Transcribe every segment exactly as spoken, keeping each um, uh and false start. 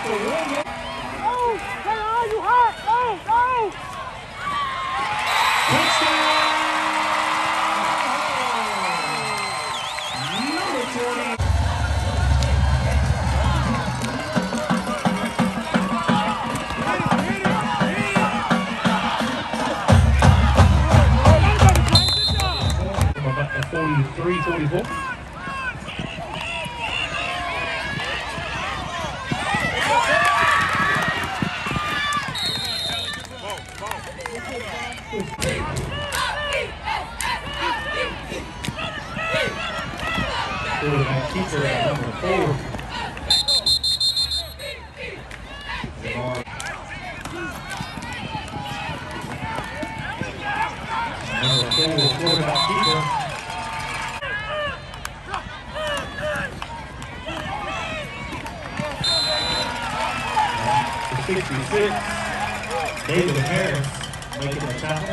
forty-three forty-four. Quarterback keeper at number four. Number four, quarterback keeper. sixty-six, David Harris making the tackle.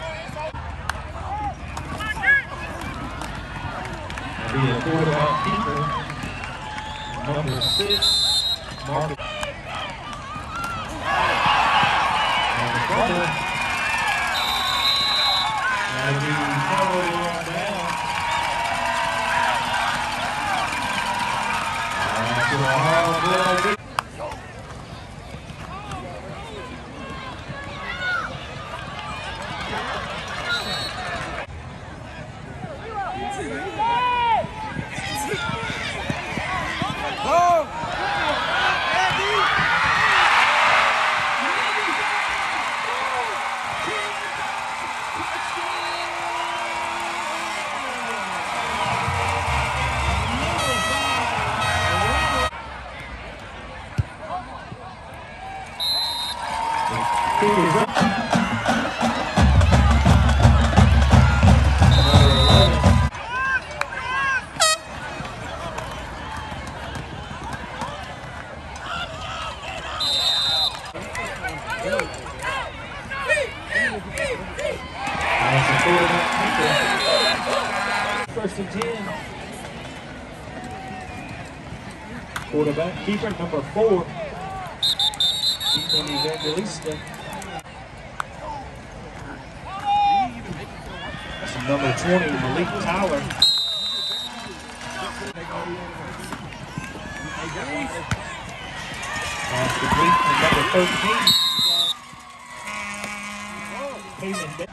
That'll be a quarterback keeper, number six, Marcus. And the fumble. That'll be covered on down. That's a hard ball. First and ten. Quarterback keeper number four. Ethan Evangelista. That's number twenty, Malik Tyler. Pass complete to number thirteen. Payman Day.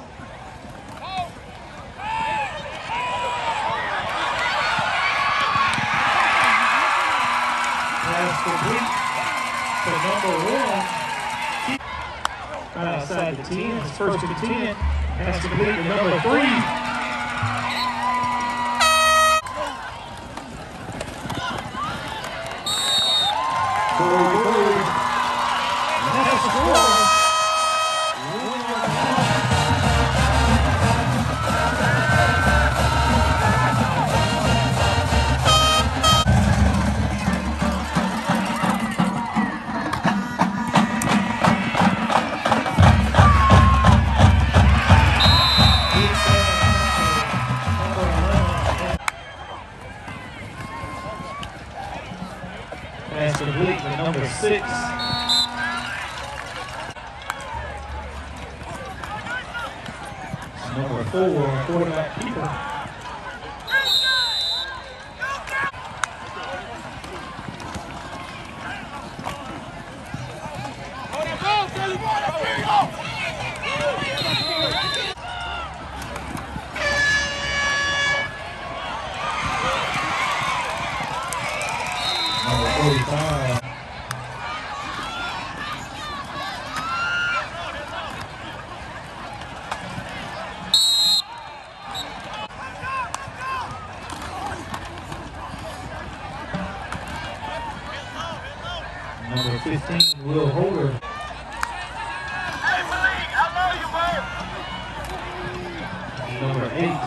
Pass complete to number one. Right outside the ten. It's first and ten. Pass complete to number three. Corey Bird. And that's the score. Pass complete to number six. Number four, quarterback keeper. Number forty-five. Number fifteen, Will Holder. Hey, Malik, I love you, bro. Number eight.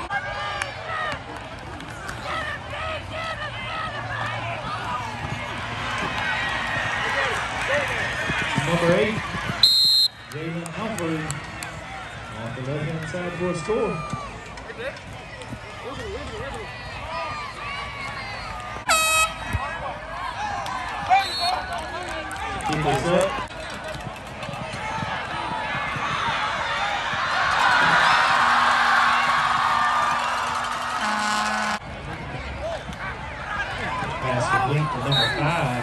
Number eight, Jalen Humphrey, off the left-hand side for a score. There you go. this up. Pass complete to number five.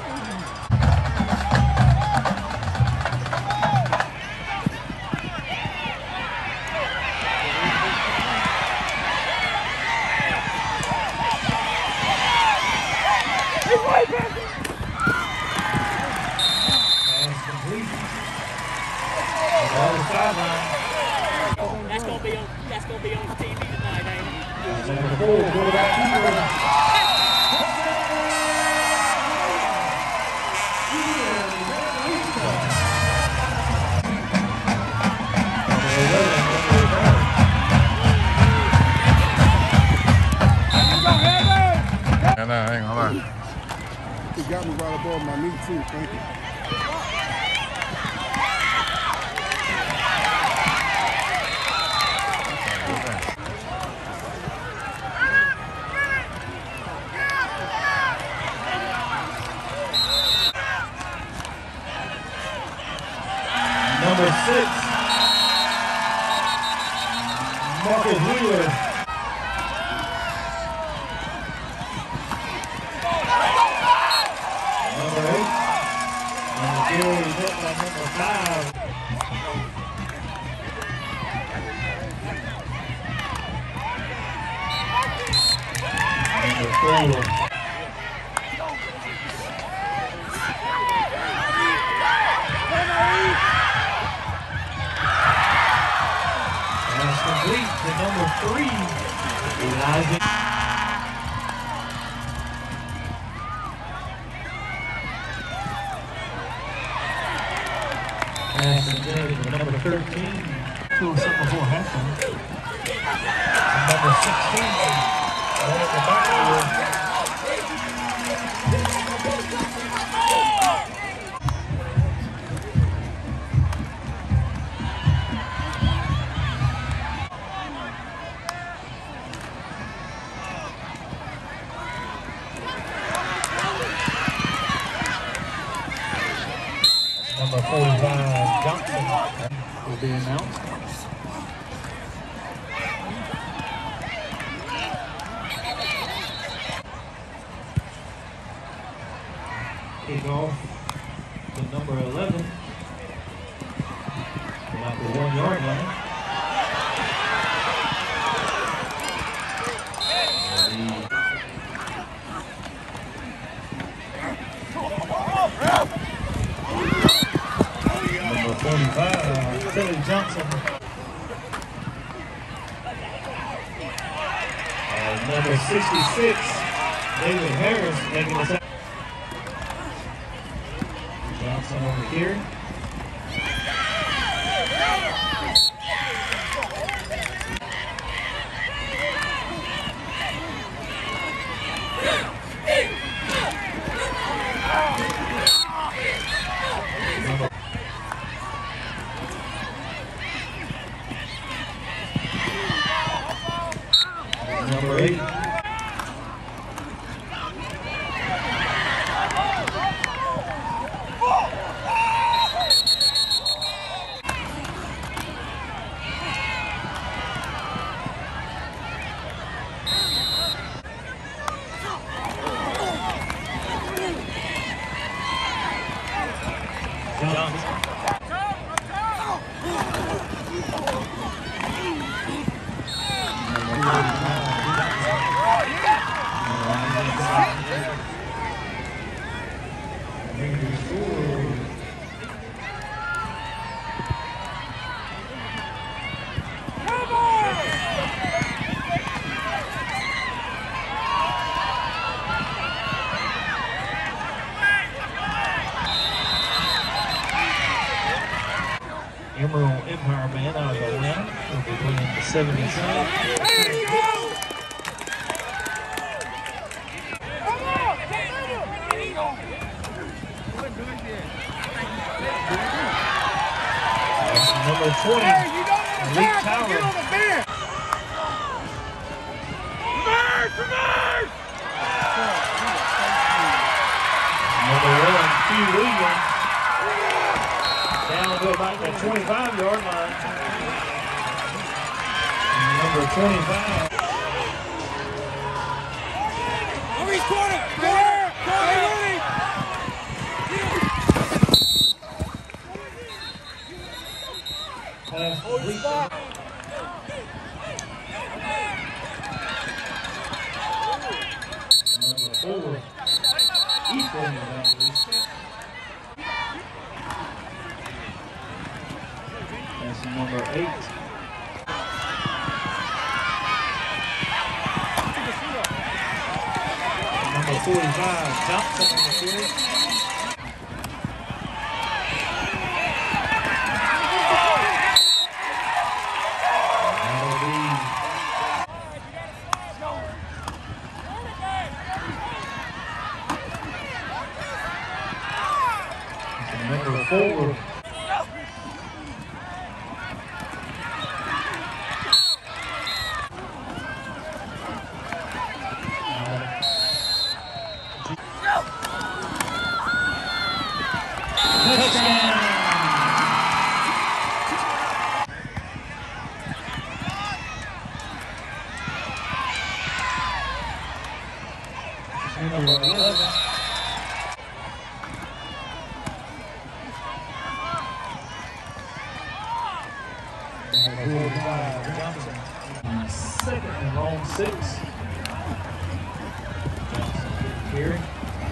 That's gonna be on. That's gonna be on T V tonight, ain't it? Number four, quarterback keeper. And I ain't gonna lie. He got me right above my knee too. Thank you. Number six, Marcus Wheeler. Number eight, number four is hit by number five. Number four. Complete to number three, Elijah. Pass intended to number thirteen. Doing something before halftime. Number sixteen. Right at the back of number forty-five, Johnson, will be announced. Kick off to number eleven, about the one yard line. forty-five, Tilly Johnson. And number sixty-six, David Harris making the sack. Johnson over here. Number eight. Johnson. Emerald Empire man out of Atlanta will be playing the seventy-seven. That's number twenty, Lee Tower. Number one, Hugh Williams. go back to the twenty-five yard line. Number twenty-five. Maurice, corner! Corner! Corner! Pass complete. Number four. Equal in that release. That's number eight. Number forty-five, Johnson on the field. That'll be number four. Number eleven. Johnson. Second and long six. Here.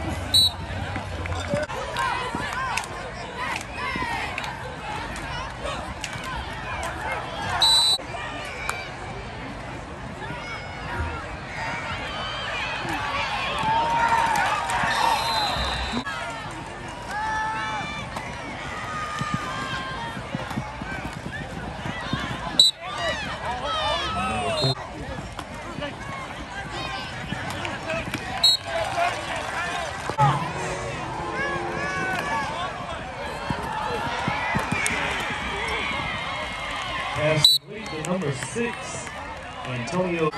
Pass complete to number six, Antonio.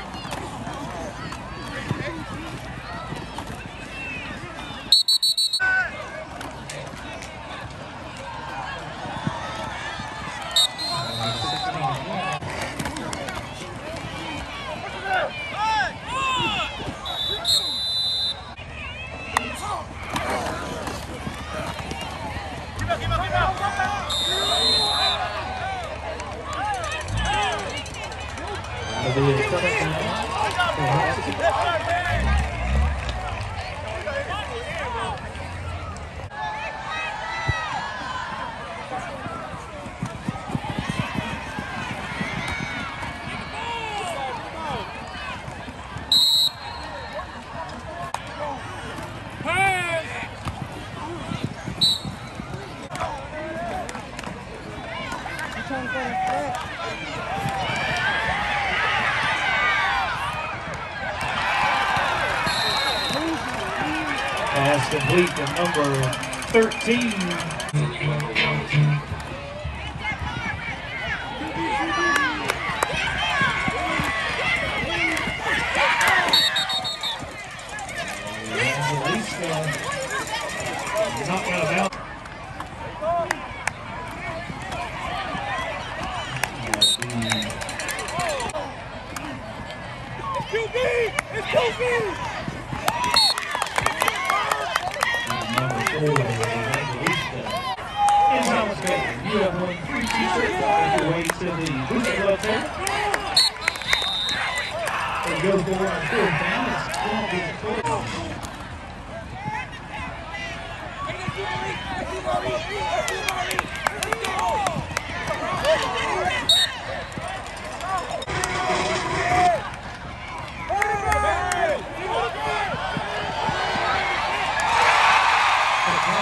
Pass complete to number thirteen. Knock out of out. Q B! It's Q B! Number four, in Thomas Baker, you have won three t-shirts on your way to the Booster Club Fair. It goes go around fourth down. It's going to be the fourth.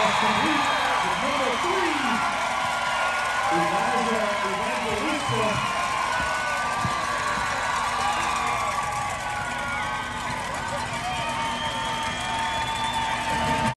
Number three, Elijah Evangelista.